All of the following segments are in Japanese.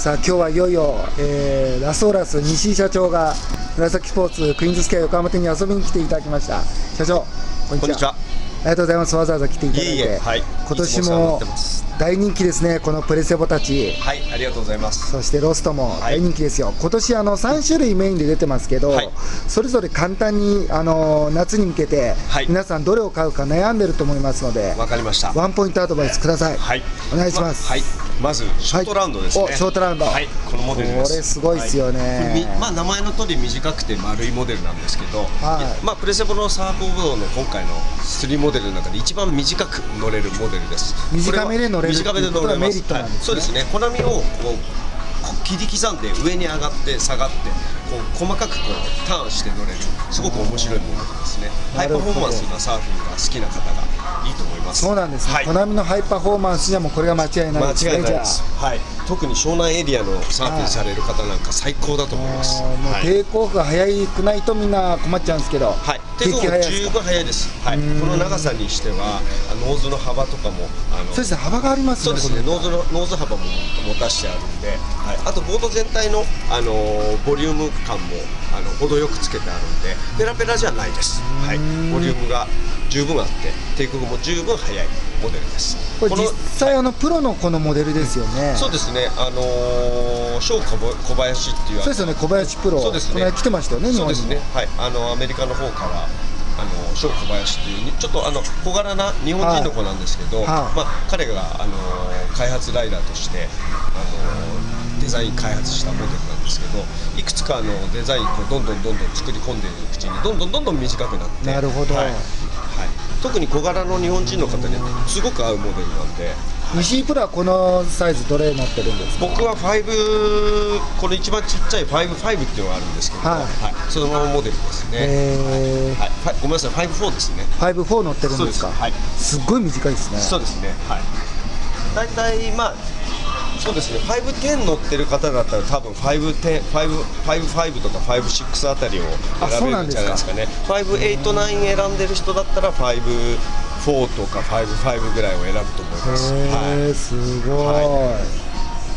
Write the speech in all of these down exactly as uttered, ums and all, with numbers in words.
さあ今日はいよいよ、えー、ラソーラス西井社長が紫スポーツクイーンズスクエア横浜店に遊びに来ていただきました。社長こんにちは。 こんにちは。 ありがとうございます。わざわざ来ていただいて。 いえいえ、はい、 今年も大人気ですね、このプレセボたち。 はい、ありがとうございます。 そしてロストも大人気ですよ。はい、今年あのさん種類メインで出てますけど、はい、それぞれ簡単にあの夏に向けて、はい、皆さんどれを買うか悩んでると思いますので、 わかりました。 ワンポイントアドバイスください。 はい、 お願いします。 ま、はい、まずショートラウンドですね。 はい、お、ショートラウンド。 はい、このモデルです。 これすごいですよね。 はい、まあ名前の通り短くて丸いモデルなんですけど、はい、まあプレセボのサーフボードの今回のスリーモデルの中で一番短く乗れるモデルです。 短めで乗れる。 短めで乗れます。はい、そうですね。コナミをこう切り刻んで上に上がって下がってこう細かくこうターンして乗れるすごく面白いモデルですね。ハイパフォーマンスなサーフィンが好きな方がいいと思います。 そうなんですね。はい、コナミのハイパフォーマンスにはもうこれが間違いないですね。 間違いないです。はい。特に湘南エリアのサーフィンされる方なんか最高だと思います。 もうテイクオフが早くないとみんな困っちゃうんですけど。 はい。テイクオフ十分早いです。はい。この長さにしてはノーズの幅とかもあのそうですね、幅がありますね。 そうですね。ノーズのノーズ幅も持たしてあるんで、はい。あとボード全体のあのボリューム感もあの程よくつけてあるんでペラペラじゃないです。はい。ボリュームが十分あってテイクオフも十分早いモデルです。 これ実際あのプロのこのモデルですよね。 そうですね。あのー、ショー小林っていうそうですよね。小林プロ。 そうですね。 これ来てましたよね。 そうですね。はい。あのアメリカの方からあのショー小林っていうちょっとあの小柄な日本人の子なんですけど、はいはい、まあ彼があの開発ライダーとしてあのデザイン開発したモデルなんですけど、いくつかのデザインをどんどんどんどん作り込んでいるうちにどんどんどんどん短くなって、 なるほど。はい。はい、 特に小柄の日本人の方にすごく合うモデルなんで。 西井プロはこのサイズどれ乗ってるんですか？ 僕はファイブ、これ一番ちっちゃいファイブファイブっていうのがあるんですけど、はいはい、そのままモデルですね。はい、ごめんなさい、ファイブフォーですね。 ファイブフォー乗ってるんですか？はい、すっごい短いですね。 そうですね。はい。大体まあそうですね。ファイブテン乗ってる方だったら多分ファイブテン、ファイブファイブファイブとかファイブシックスあたりを選べるんじゃないですかね。ファイブエイトナイン選んでる人だったらファイブフォーとかファイブファイブぐらいを選ぶと思います。 へえ、すごい。はい、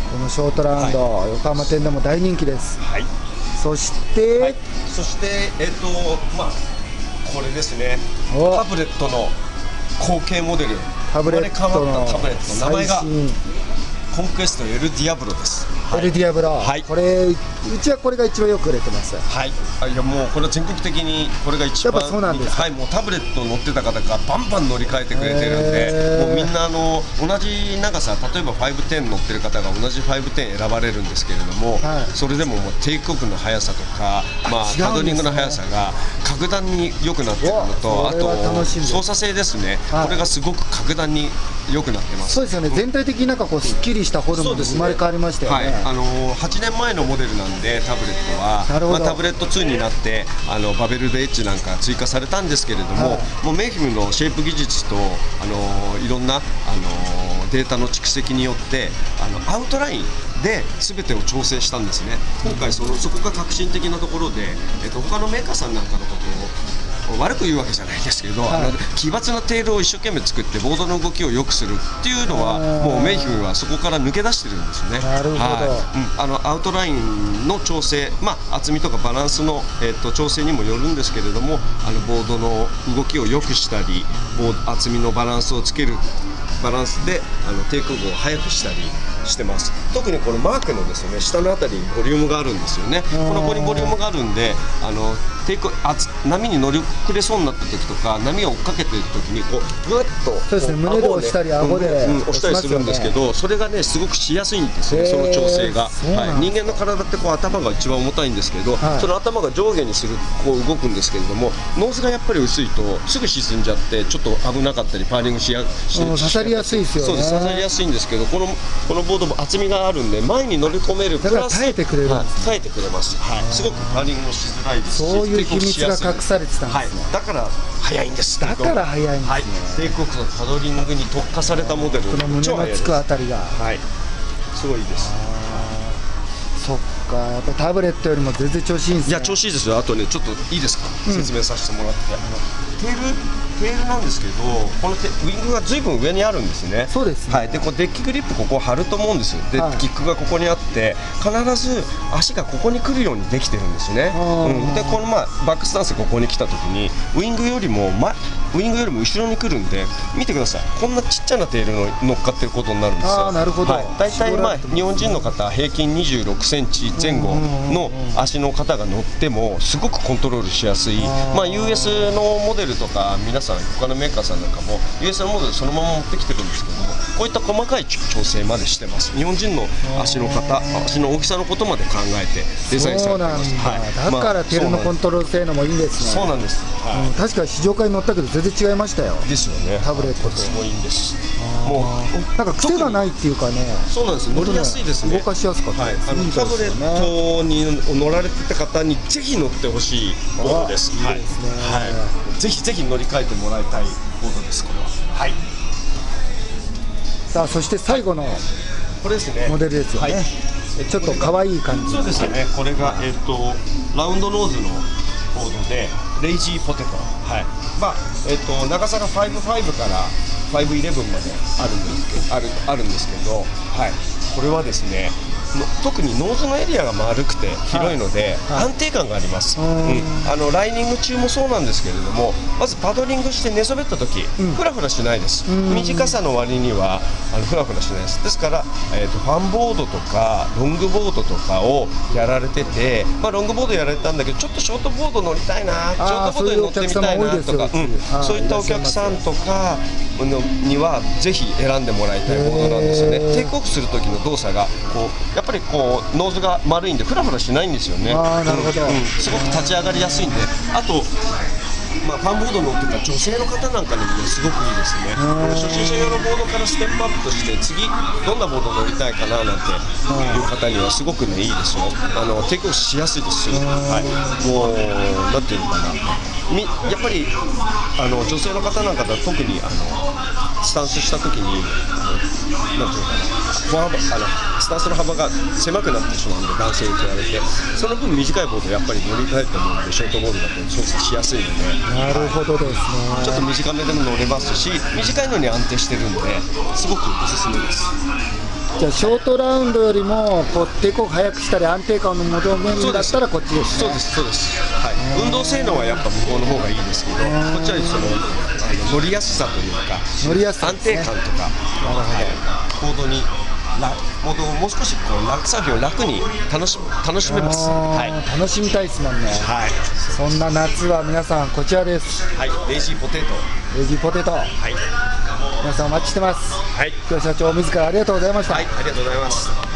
このショートラウンド、はい、横浜店でも大人気です。はい。そして、はい、 そしてえっとまあこれですね。タブレットの後継モデル。 タブレットのタブレットの名前がコンクエストエルディアブロです。 エルディアブロ。はい。これうちはこれが一番よく売れてます。 はい。あ、いやもうこれは全国的にこれが一番。 やっぱそうなんですか。 はい。もうタブレット乗ってた方がバンバン乗り換えてくれてるんで、もうみんなあの同じ長さ、例えばファイブテン乗ってる方が同じファイブテン選ばれるんですけれども、はい、それでももうテイクオフの速さとか、まあパドリングの速さが格段に良くなってるのと、あと操作性ですね。はい、これがすごく格段に良くなってます。 そうですよね。全体的になんかこうすっきりしたフォルムで生まれ変わりましたよね。 はい。あのはちねんまえのモデルなんでタブレットは、まあ、タブレットツーになってあのバベルでエッジなんか追加されたんですけれども、はい、もうメイフィムのシェイプ技術とあのいろんなあのデータの蓄積によってあのアウトラインで全てを調整したんですね。今回そのそこが革新的なところで、えっと、他のメーカーさんなんかのことを悪く言うわけじゃないですけど、はい、あの奇抜なテールを一生懸命作ってボードの動きを良くするっていうのはもうメイヒムはそこから抜け出してるんですね。 なるほど。 はい、うん、あのアウトラインの調整、まあ、厚みとかバランスの、えっと、調整にもよるんですけれども、あのボードの動きを良くしたりボード厚みのバランスをつけるバランスであのテイクオフを速くしたりしてます。特にこのマークのですね下のあたりにボリュームがあるんですよね。この子にボリュームがあるんであのテイクあつ波に乗り遅れそうになった時とか波を追っかけてる時にこうぐっとそうですね、胸で押したり顎で押したりするんですけど、それがねすごくしやすいんですね、その調整が。はい、人間の体ってこう頭が一番重たいんですけど、はい、その頭が上下にするこう動くんですけれども、ノーズがやっぱり薄いとすぐ沈んじゃってちょっと危なかったりパーリングしやし刺さりやすいですよね。 そうです、刺さりやすいんですけど、このこのボードも厚みがあるんで前に乗り込めるプラス耐えてくれるんです、 はい、耐えてくれます。はい、すごくパーリングもしづらいですし、 そういう秘密が隠されてたんですね。はい、 だから速いんです。 だから速いんですね。はい、 テイクオフのパドリングに特化されたモデル、 この胸のつくあたりが、 はい、すごいです。 そっか、やっぱタブレットよりも全然調子いいんですね。 いや調子いいですよ。あとねちょっといいですか、うん、説明させてもらって、あのテールテールなんですけど、このテウィングがずいぶん上にあるんですね。 そうですね、 はい、でこうデッキグリップここ貼ると思うんです。で、はい、キックがここにあって必ず足がここに来るようにできてるんですね。うん、でこの、まあ、バックスタンスここに来た時にウィングよりも、ま、ウィングよりも後ろに来るんで、見てください、こんなちっちゃなテールの乗っかってることになるんですよ。 あ、なるほど、 はい、だいたい、まあ、日本人の方平均にじゅうろくセンチぜん後の足の方が乗ってもすごくコントロールしやすい、まあ、ユーエス のモデルとか皆さん他のメーカーさんなんかも ユーエス のモデルそのまま持ってきてるんですけども、こういった細かい調整までしてます。日本人の足の方、足の大きさのことまで考えてデザインされてます。 はい、だからテールのコントロール性能もいいんですね。 そうなんです、はい、 うん、確かに試乗会に乗ったけど全然違いましたよ。 ですよね。 タブレットとすごいんです。 もうなんか癖がないっていうかね。 そうなんです。乗りやすいですね。 動かしやすかったです。 はい、あのタブレットに乗られてた方にぜひ乗ってほしいボードです。 いいですね。 はい、ぜひぜひ乗り換えてもらいたいボードです。これは。はい。 さあ、そして最後のこれですね。 モデルですよね。はい、ちょっと可愛い感じ。 そうですね。これがえっとラウンドノーズのボードでレイジーポテト。はい。まあえっと長さがファイブファイブからファイブイレブンまであるんですけど、あるあるんですけど、はい。これはですね。特にノーズのエリアが丸くて広いので安定感があります。うん、あのライニング中もそうなんですけれども、まずパドリングして寝そべった時、うん、フラフラしないです。短さの割にはあのフラフラしないです。ですから、えーと、ファンボードとかロングボードとかをやられてて、まあ、ロングボードやられたんだけどちょっとショートボード乗りたいな、ショートボードに乗ってみたいなとか、うん、そういったお客さんとかにはぜひ選んでもらいたいボードなんですよね。テイクオフする時の動作がこうやっぱりこうノーズが丸いんでフラフラしないんですよね。 あ、なるほど、うん、 すごく立ち上がりやすいんで、あと、まあ、ファンボード乗ってた女性の方なんかにも、ね、すごくいいですね。初心者用のボードからステップアップとして次どんなボード乗りたいかななんていう方にはすごくねいいですよ。あのテイクオフしやすいです。はい、もうなんていうのかな、みやっぱりあの女性の方なんかだと特にあのスタンスした時にあのなんていうのかな、フォアあのスタンスの幅が狭くなってしまうので男性に比べてその分短いボードやっぱり乗り換えてもショートボードだと操作しやすいので。 なるほどですね。 ちょっと短めでも乗れますし短いのに安定してるんですごくおすすめです。 じゃあショートラウンドよりもこうテイクオフ早くしたり安定感の求めるんだったらこっちですね。 そうですそうです、はい、運動性能はやっぱ向こうの方がいいですけど、こっちはそのあの乗りやすさというか乗りやすさ、ね、 安定感とか、はい、ボードにボードをもう少しこう楽作業を楽に楽し楽しめます。はい、 楽しみたいですもんね。 はい、 そんな夏は皆さんこちらです。 はい、レイジーポテト。 レイジーポテト。はい。皆さんお待ちしてます。はい。今日社長自らありがとうございました。 はい、ありがとうございます。